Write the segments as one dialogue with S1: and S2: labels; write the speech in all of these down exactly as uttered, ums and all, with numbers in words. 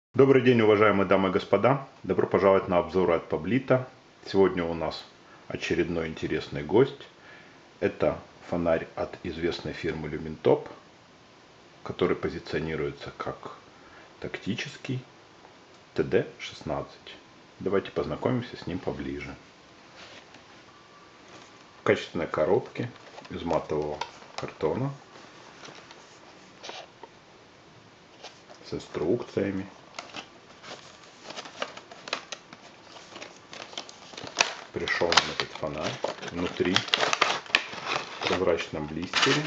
S1: Добрый день, уважаемые дамы и господа! Добро пожаловать на обзоры от Pablito. Сегодня у нас очередной интересный гость. Это фонарь от известной фирмы Lumentop, который позиционируется как тактический тэ дэ шестнадцать. Давайте познакомимся с ним поближе. В качественной коробке из матового картона с инструкциями. Пришел нам этот фонарь. Внутри в прозрачном блистере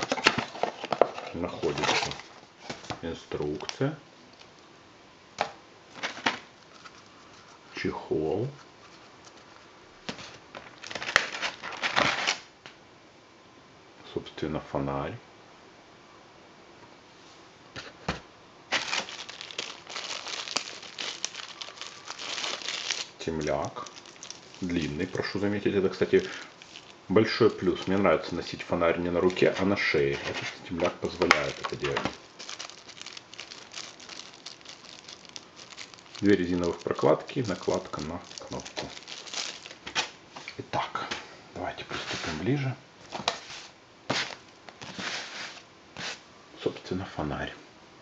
S1: находится инструкция, чехол, собственно, фонарь, темляк, длинный, прошу заметить. Это, кстати, большой плюс. Мне нравится носить фонарь не на руке, а на шее. Этот темляк позволяет это делать. Две резиновых прокладки, накладка на кнопку. Итак, давайте приступим ближе. Собственно, фонарь.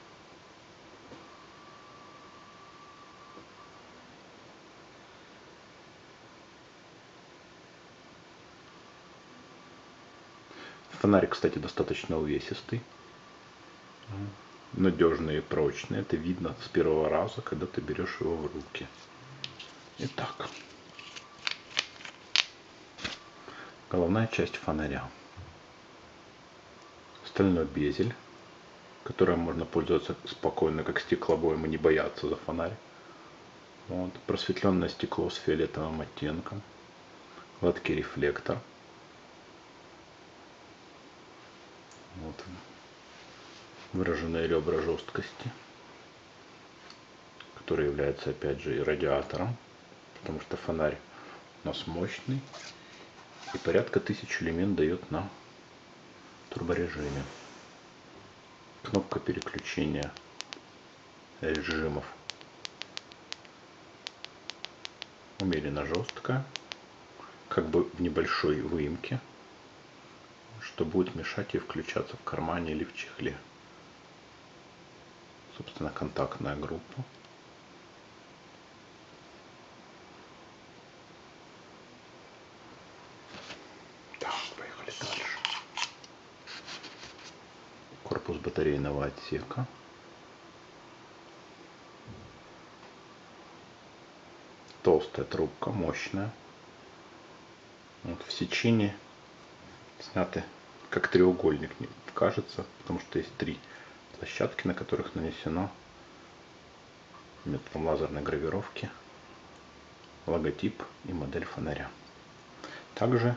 S1: Фонарик, кстати, достаточно увесистый, надежный и прочный. Это видно с первого раза, когда ты берешь его в руки. Итак, головная часть фонаря. Стальной безель, которым можно пользоваться спокойно, как стеклобоем, и не бояться за фонарь. Вот. Просветленное стекло с фиолетовым оттенком. Гладкий рефлектор. Вот. Выраженные ребра жесткости, который является опять же и радиатором, потому что фонарь у нас мощный и порядка тысячи люмен дает на турборежиме. Кнопка переключения режимов умеренно жесткая, как бы в небольшой выемке, что будет мешать ей включаться в кармане или в чехле. Собственно, контактная группа. Так, поехали дальше. Корпус батарейного отсека. Толстая трубка, мощная. Вот в сечении сняты как треугольник, кажется, потому что есть три площадки, на которых нанесено методом лазерной гравировки логотип и модель фонаря. Также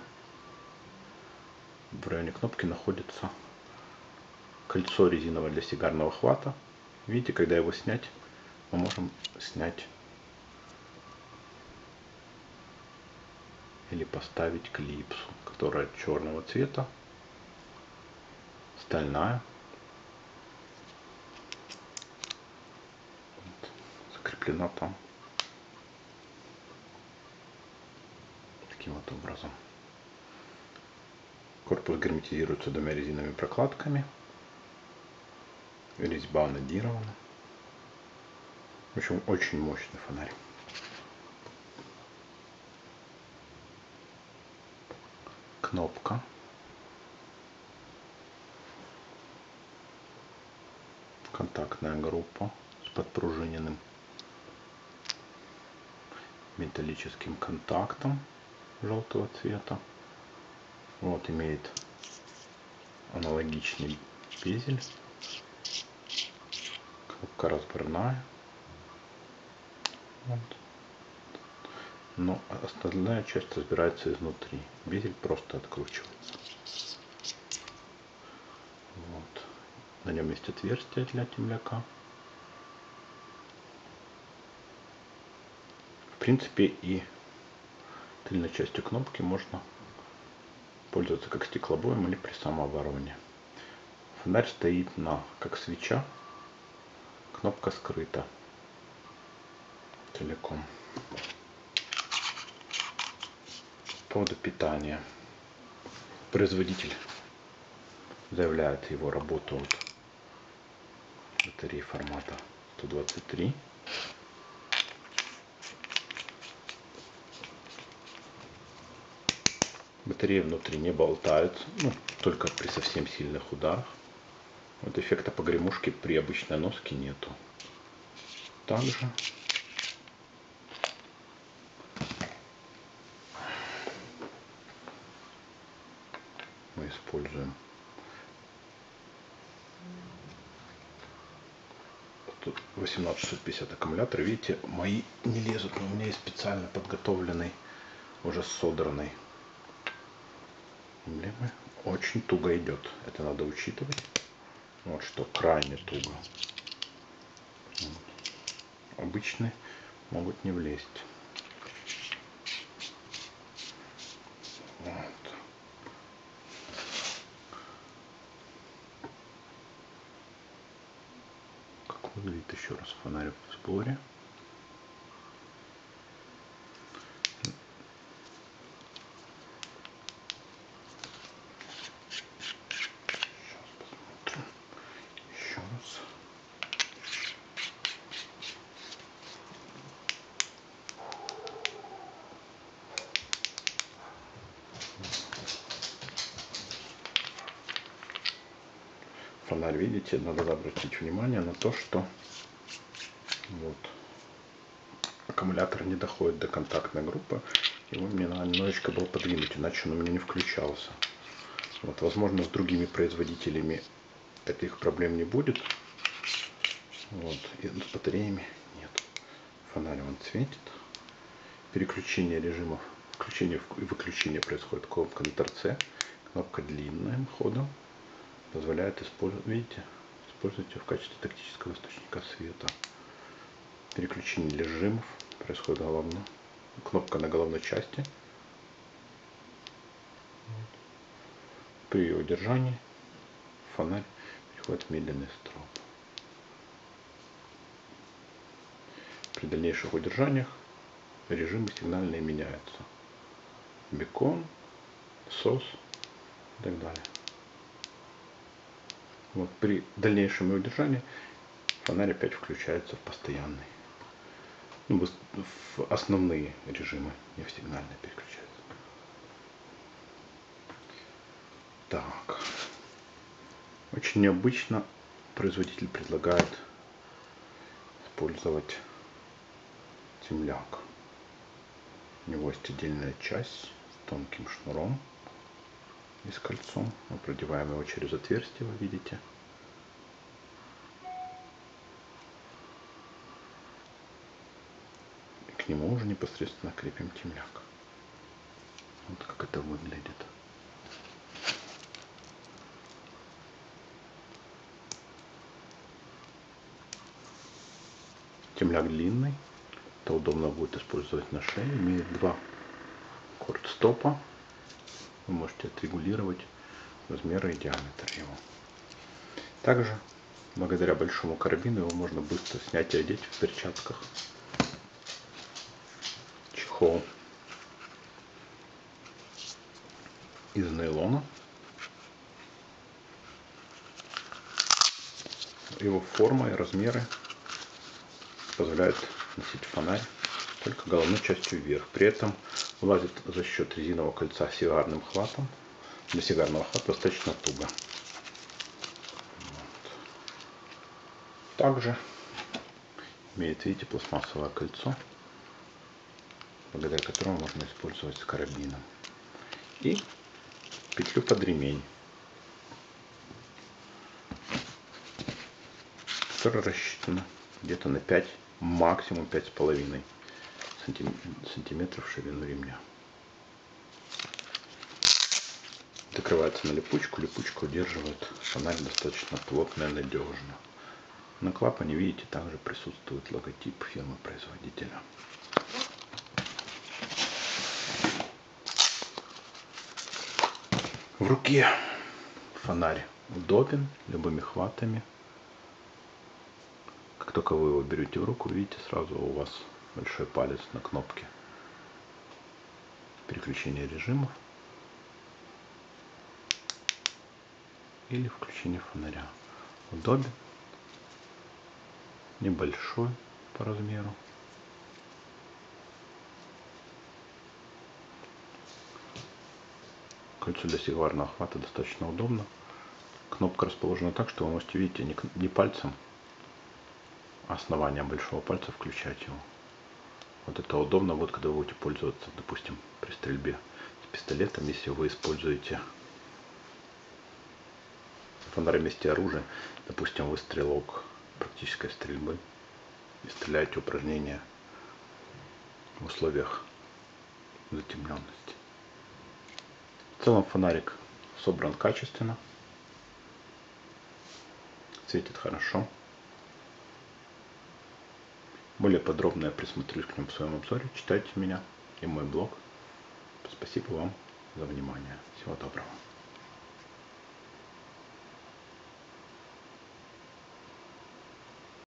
S1: в районе кнопки находится кольцо резиновое для сигарного хвата. Видите, когда его снять, мы можем снять или поставить клипсу, которая черного цвета, стальная, вот, закреплена там таким вот образом. Корпус герметизируется двумя резиновыми прокладками, резьба анодирована. В общем, очень мощный фонарь. Кнопка. Контактная группа с подпружиненным металлическим контактом желтого цвета. Вот имеет аналогичный безель. Кнопка разборная. Вот. Но остальная часть разбирается изнутри. Безель просто откручивается. Вот. На нем есть отверстие для темляка. В принципе, и тыльной частью кнопки можно пользоваться как стеклобоем или при самообороне. Фонарь стоит на как свеча, кнопка скрыта целиком. По поводу питания. Производитель заявляет его работу от батареи формата сто двадцать три. Батарея внутри не болтается, ну, только при совсем сильных ударах. Вот эффекта погремушки при обычной носке нету. Также мы используем тут восемнадцать шестьсот пятьдесят аккумулятор. Видите, мои не лезут, но у меня есть специально подготовленный, уже содранный эмблемы. Очень туго идет, это надо учитывать. Вот что крайне туго. Вот. Обычные могут не влезть. Вот. Как выглядит еще раз фонарик в сборе. Фонарь, видите, надо обратить внимание на то, что вот аккумулятор не доходит до контактной группы. Его мне надо немножечко было подвинуть, иначе он у меня не включался. Вот, возможно, с другими производителями таких проблем не будет. Вот, и с батареями нет. Фонарь он светит. Переключение режимов, включение и выключение происходит кнопка на торце. Кнопка длинным ходом позволяет использовать, видите, использовать ее в качестве тактического источника света. Переключение режимов происходит головно. Кнопка на головной части. При ее удержании фонарь переходит в медленный строп. При дальнейших удержаниях режимы сигнальные меняются. Бекон, сос и так далее. Вот при дальнейшем удержании фонарь опять включается в постоянный. Ну, в основные режимы, не в сигнальные переключаются. Так. Очень необычно производитель предлагает использовать темляк. У него есть отдельная часть с тонким шнуром и с кольцом. Мы продеваем его через отверстие, вы видите. И к нему уже непосредственно крепим темляк. Вот как это выглядит. Темляк длинный. Это удобно будет использовать на шее. Имеет два корд-стопа. Вы можете отрегулировать размеры и диаметр его. Также, благодаря большому карабину, его можно быстро снять и одеть в перчатках. Чехол из нейлона. Его форма и размеры позволяют носить фонарь только головной частью вверх. При этом влазит за счет резинового кольца сигарным хватом. Для сигарного хвата достаточно туго. Вот. Также имеет, видите, пластмассовое кольцо, благодаря которому можно использовать с карабином. И петлю под ремень, которая рассчитана где-то на пять, максимум пять с половиной сантиметров в ширину ремня. Закрывается на липучку. Липучка удерживает фонарь достаточно плотно и надежно. На клапане, видите, также присутствует логотип фирмы-производителя. В руке фонарь удобен любыми хватами. Как только вы его берете в руку, видите, сразу у вас большой палец на кнопке переключения режимов или включения фонаря. Удобен, небольшой по размеру. Кольцо для сигарного охвата достаточно удобно. Кнопка расположена так, что вы можете, видите, не, не пальцем, а основанием большого пальца включать его. Вот это удобно, вот когда вы будете пользоваться, допустим, при стрельбе с пистолетом, если вы используете фонарь вместе оружия, допустим, вы стрелок практической стрельбы и стреляете упражнения в условиях затемненности. В целом фонарик собран качественно, светит хорошо. Более подробно я присмотрюсь к нему в своем обзоре. Читайте меня и мой блог. Спасибо вам за внимание. Всего доброго.